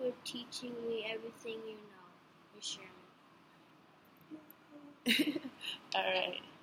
for teaching me everything you know, Miss Sherman. All right.